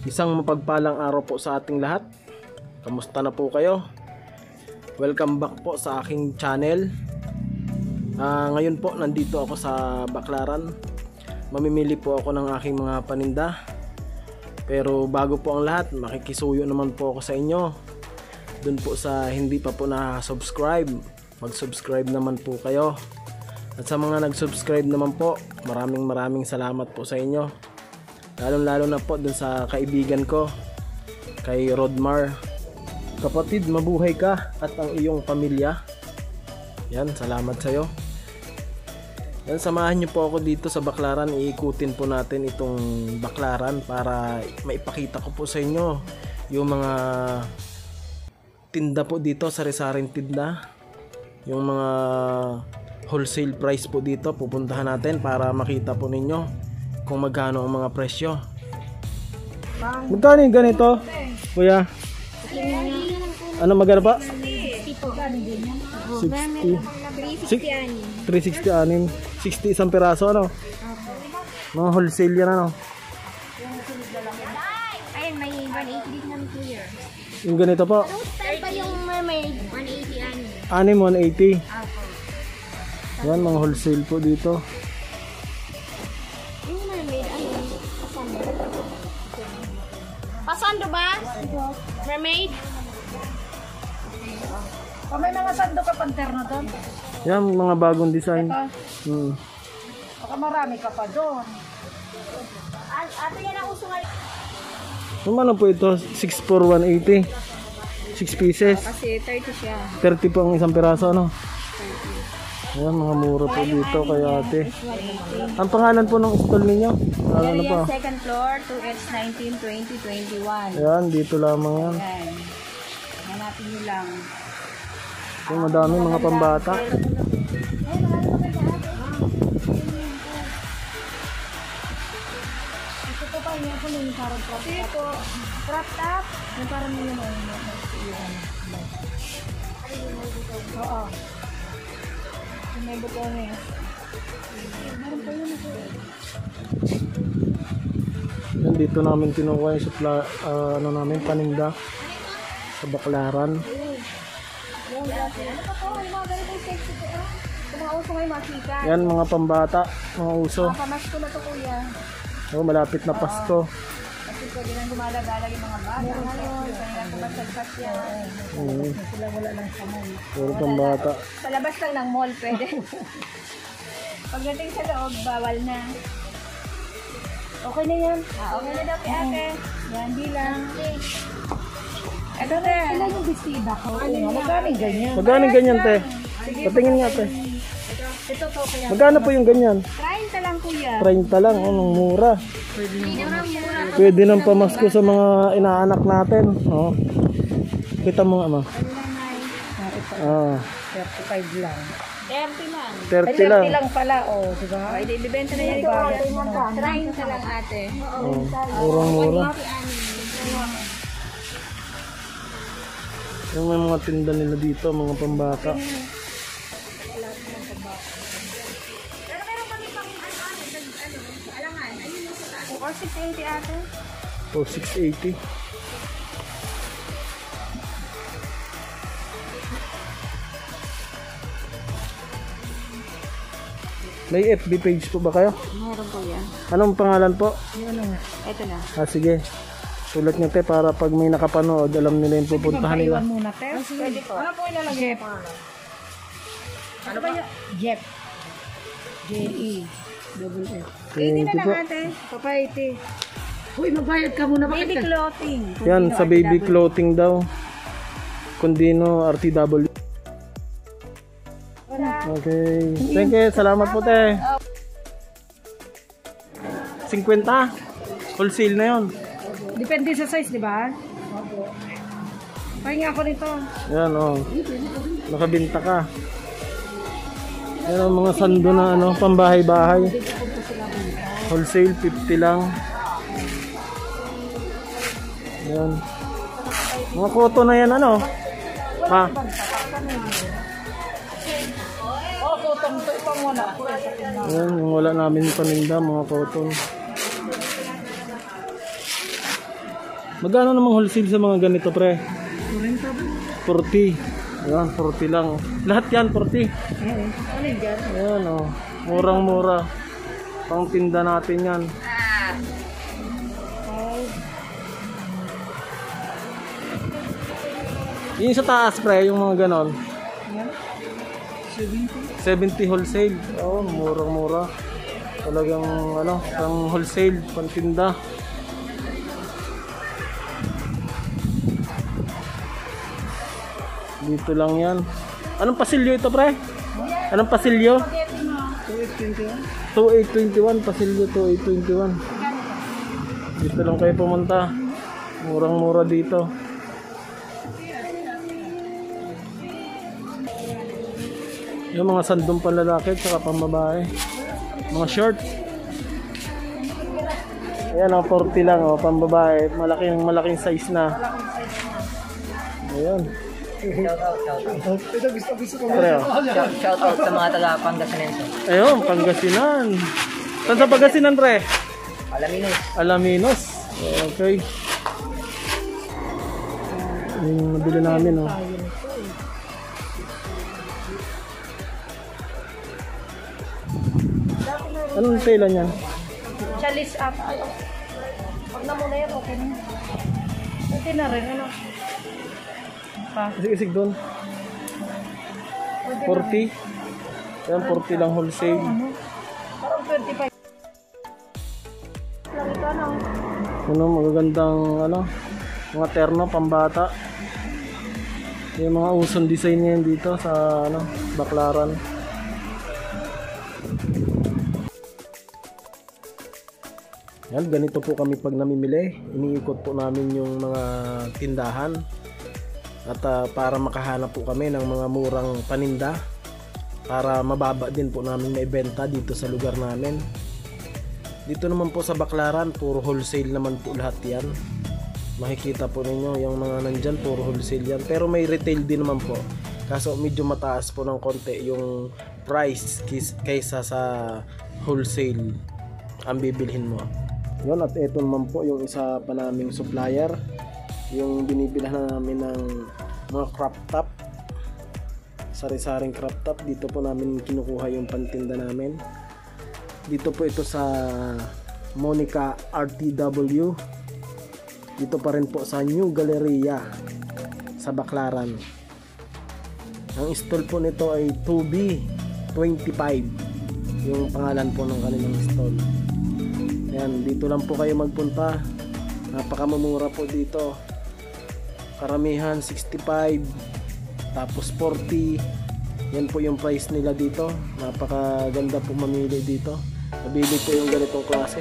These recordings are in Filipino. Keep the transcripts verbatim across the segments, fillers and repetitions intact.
Isang mapagpalang araw po sa ating lahat. Kamusta na po kayo? Welcome back po sa aking channel. uh, Ngayon po nandito ako sa Baclaran. Mamimili po ako ng aking mga paninda. Pero bago po ang lahat, makikisuyo naman po ako sa inyo. Dun po sa hindi pa po na-subscribe, mag-subscribe naman po kayo. At sa mga nag-subscribe naman po, maraming maraming salamat po sa inyo. Lalong lalo na po dun sa kaibigan ko, kay Rodmar. Kapatid, mabuhay ka at ang iyong pamilya. Yan, salamat sa'yo. Yan, samahan nyo po ako dito sa Baclaran. Iikutin po natin itong Baclaran para maipakita ko po sa inyo yung mga tinda po dito, sari-saring tinda. Yung mga wholesale price po dito, pupuntahan natin para makita po ninyo kung magkano ang mga presyo. Magkano yung ganito, kuya? Ano magkano pa? sixty. three sixty anim. sixty isang piraso, ano? Mga wholesale yan, ano? Ayun, may one eighty din namin kuya. Yung ganito po? Style pa yung mermaid? one eighty anim. Anim, one eighty. Yan, mga wholesale po dito. Yung mermaid, ano? Pasando ba? Mermaid? Oh, may mga sando ka panterno doon? Yan, mga bagong design. Hmm. Baka marami ka pa doon. Ate yan ang uso ngayon. Yung ano po ito? six for one eighty. six pieces. Kasi thirty siya. thirty po ang isang piraso, ano? Ayan, mga mura po dito kay ate. Ang pangalan po ng stall ninyo? Ano pa? Second floor, two X nineteen, twenty, twenty-one. Ayan, dito lamang yan. Ayan. Hanapin nyo lang. Yung madami mga pambata. Ito pa yung ako yung parang crop top. Ito, crop top. Yung parang yun yung oo. Yung may butong eh. Meron pa yun ito. Yan, dito namin kinukuha yung supply, uh, ano namin, paninda sa Baclaran. Yan, mga pambata, mga uso. Pamasko na to kuya. Oh, malapit na Pasko. Kasi pwede nang gumalaga-lag yung mga bata. Ngayon, kaya nang kumasagpas yan. Mm. Sila wala lang sa mall. Puro pambata. Sa labas lang ng mall, pwede. Pagdating sa loob, bawal na. Okay na yan. Ah, okay na daw kay ate. Yan, di lang. Ito te. Ilan yung bestida ko? Magkano ganyan? Magkano ganyan, te? Patingin nga, te. Ito to kaya. Magkano po yung ganyan? thirty lang kuya. thirty lang, anong mura. Mura-mura. Pwede nang pamasko sa mga inaanak natin. Oh. Kita mo nga, ma. Ah, thirty-five lang. thirty lang. thirty lang. thirty lang pala, oh, di ba? Ay, ibibenta na yan. thirty lang ate. Oh, murang-mura. Yung may mga tinda nila dito, mga pambata. Pero meron kami pang ano-ano, alangan. Ayun yung sa taas. Or six eighty ate. O, six eighty. May F B page po ba kayo? Meron po yan. Anong pangalan po? Ito na. Ah, sige. Sulat nyo, te, para pag may nakapanood, alam nila yung pupuntahan nila. Iwan muna, te. Pwede po. Ano po ilalagay? Jeff. Ano ba yung? Jeff. J E. Double F. eighty na Thank you lang po. ate. Papaiti. Uy, magbayad ka muna. Baby clothing. Yan, sa baby clothing daw. Kundino R T W. Okay. Thank you. Salamat po, te. fifty. Wholesale na yun. Depende sa size, di ba? Pahinga ako nito. Yan, oh. Nakabinta ka. Yan ang mga sando na ano, pambahay-bahay. Wholesale, fifty lang. Yan. Mga koto na yan, ano? Ha? Oh, kutong to. Ito muna. Yan, yung wala namin paninda, mga cotton. Magkano namang wholesale sa mga ganito, pre? Kurenta ba? forty. Ayan, forty lang. Lahat yan, forty. Oo. Ano yung dyan? Ayan, oh. Murang-mura. Pang tinda natin yan. Yung sa taas, pre, yung mga ganon. seventy. seventy wholesale. Oo, murang-mura. Talagang, ano, pang wholesale, pang tinda. Dito lang yan. Anong pasilyo ito, pre? Anong pasilyo? two eight two one. Pasilyo two eight two one. Dito lang kayo pumunta. Murang-mura dito. Yung mga sandong panlalaki at saka pambabae. Mga shorts. Ayan o, forty lang o, pambabae. Malaking, malaking size na. Ayan. Shout out, shout out. Ito gusto gusto ko. Pareo. Shout, shout out sa mga taga Pangasinan. Ayun, Pangasinan. Saan sa Pangasinan, pre? Alaminos. Alaminos. Okay. Yung nabili namin, oh. Anong tela niyan? Chalis up. Pag na muna yan, okay na. Pwede na rin, ano? Pa. Isig-isig doon. forty. Ayan, forty lang wholesale. Ano? Parang twenty-five. Lang ito, ano? Ano, magagandang, ano, mga terno, pambata. Yung mga usong design ngayon dito sa, ano, Baclaran. Yan, ganito po kami pag namimili. Iniikot po namin yung mga tindahan. At uh, para makahanap po kami ng mga murang paninda. Para mababa din po namin maibenta dito sa lugar namin. Dito naman po sa Baclaran, puro wholesale naman po lahat yan. Makikita po ninyo yung mga nandyan, puro wholesale yan. Pero may retail din naman po. Kaso medyo mataas po ng konti yung price kaysa sa wholesale ang bibilhin mo. Yun, at ito naman po yung isa pa naming supplier, yung binibilhan namin ng mga crop top, sari-saring crop top. Dito po namin kinukuha yung pantinda namin. Dito po ito sa Monica R T W. Dito pa rin po sa New Galleria sa Baclaran. Ang stall po nito ay two B twenty-five, yung pangalan po ng kanilang stall. Ayan, dito lang po kayo magpunta. Napakamumura po dito. Karamihan sixty-five, tapos forty. Yan po yung price nila dito. Napakaganda po mamili dito. Nabili po yung ganitong klase.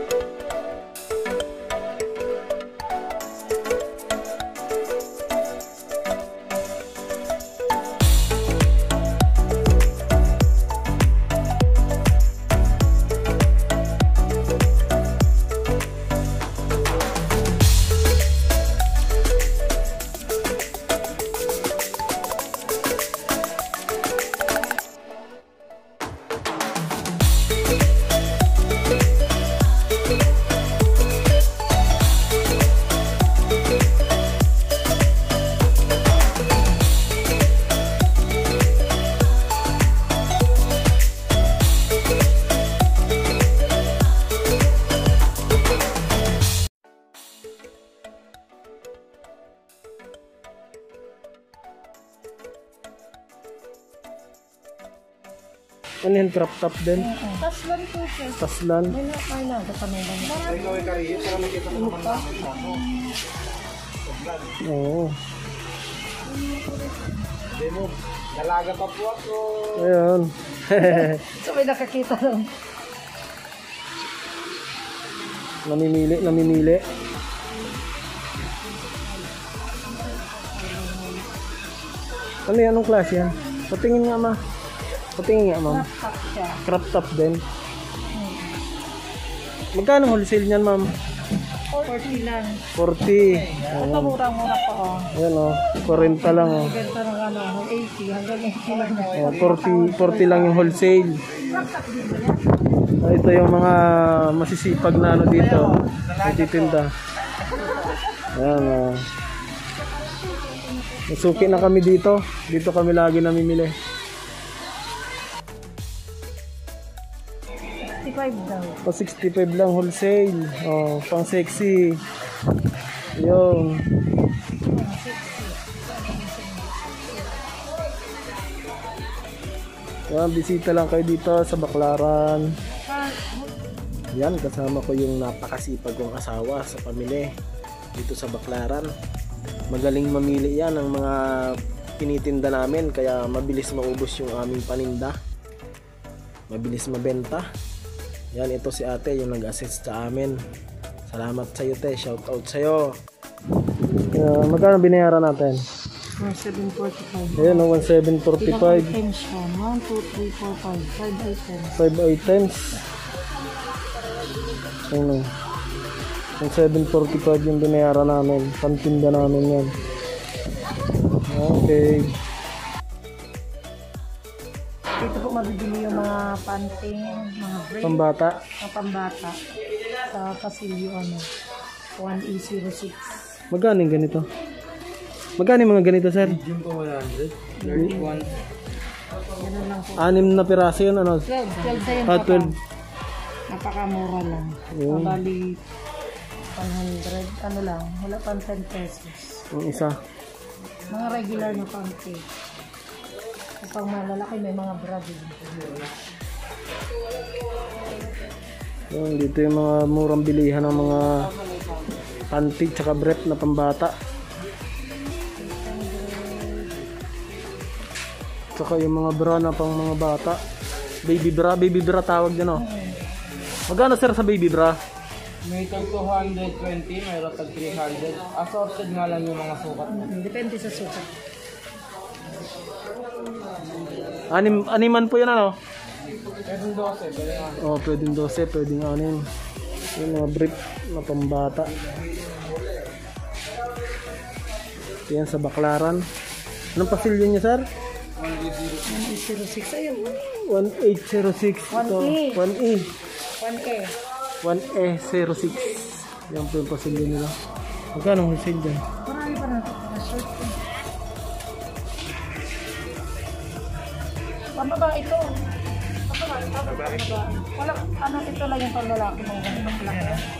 Ano yung crop top din? Taslan po siya. Taslan. May na, may na. Baka may na. Oo. Dalaga pa po ako. Ayun. So may nakakita lang. Namimili, namimili. Ano yan? Anong klase yan? Patingin nga, ma. Patingin nga, ma'am. Top siya. Crop top din. Magkano wholesale niyan, ma'am? forty lang. forty. Ito murang-mura pa, oh. Ayan, oh. forty lang, oh. Ganda ng ano, eighty hanggang eighty lang. Oh, forty, forty lang yung wholesale. Oh, ito yung mga masisipag na ano dito. Nagtitinda. Ayan, uh, nasuki na kami dito. Dito kami lagi namimili. sixty-five daw. Pa sixty-five lang wholesale. Oh, pang sexy. Yung yan, bisita lang kayo dito sa Baclaran. Yan, kasama ko yung napakasipag kong asawa sa pamili dito sa Baclaran. Magaling mamili yan ng mga tinitinda namin, kaya mabilis maubos yung aming paninda, mabilis mabenta. Yan, ito si ate yung nag-assist sa amin. Salamat sa iyo, te. Shout out sa iyo. Uh, magkano binayaran natin? seven forty-five. Ayan, oh, seven forty-five. Ilang items siya? one, two, three, four, five. five items. five items. Ano? Yung seven forty-five yung binayaran namin. Pantinda namin yan. Okay. Dito po mabibili yung mga panting, mga break, Pambata. mga pambata. Sa Pasilio, ano, one E zero six. Magkano yung ganito? Magkano yung mga ganito, sir? Yung po one hundred. thirty-one. Ganun lang po. Anim na piraso yun, ano? twelve, twelve sa yung Ah, papa. twelve. Napakamura lang. Yun. Mabali one hundred, ano lang, wala pang ten pesos. Yung isa. Mga regular na panty. Kapag malalaki, may mga bra din. Yung dito yung mga murang bilihan ng mga panty tsaka brep na pambata. Tsaka yung mga bra na pang mga bata. Baby bra, baby bra tawag din, oh. Magkano, sir, sa baby bra? May tag two twenty, mayroon tag three hundred. Assorted nga lang yung mga sukat. Depende sa sukat. Anim, animan po yun, ano? Pwedeng twelve, pwede nga. Oh, pwedeng twelve, pwedeng anim. Yung mga brief na pambata. Yan sa Baclaran. Anong pasilyo niya, sir? one E zero six. Ayun. one eight zero six. one Ito, E. one E. one E. one E zero six. Yan po yung pasilyo nila. Magkano ang wholesale dyan? Marami pa na ito. Mga short ko. Ano ba ito? Ano ba ito? Ano ba? Wala, ano ito lang yung panglalaki mo. Ganito lang.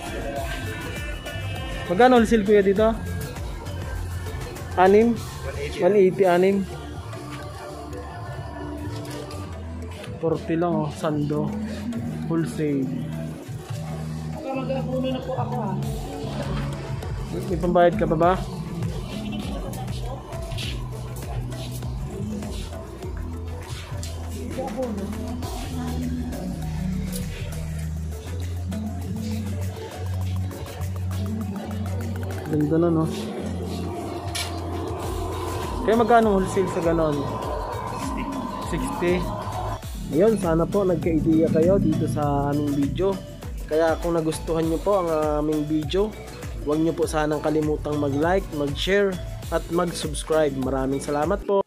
Magkano wholesale kuya dito? Anim? one eighty anim. forty lang, oh, sando. Wholesale. Mag-abuno na po ako, ha. May pambayad ka pa ba? Ganda na, no? Kaya magkano wholesale sa ganon? sixty. Ayun, sana po nagka-idea kayo dito sa aming video. Kaya kung nagustuhan nyo po ang aming video, huwag nyo po sanang kalimutang mag-like, mag-share at mag-subscribe. Maraming salamat po.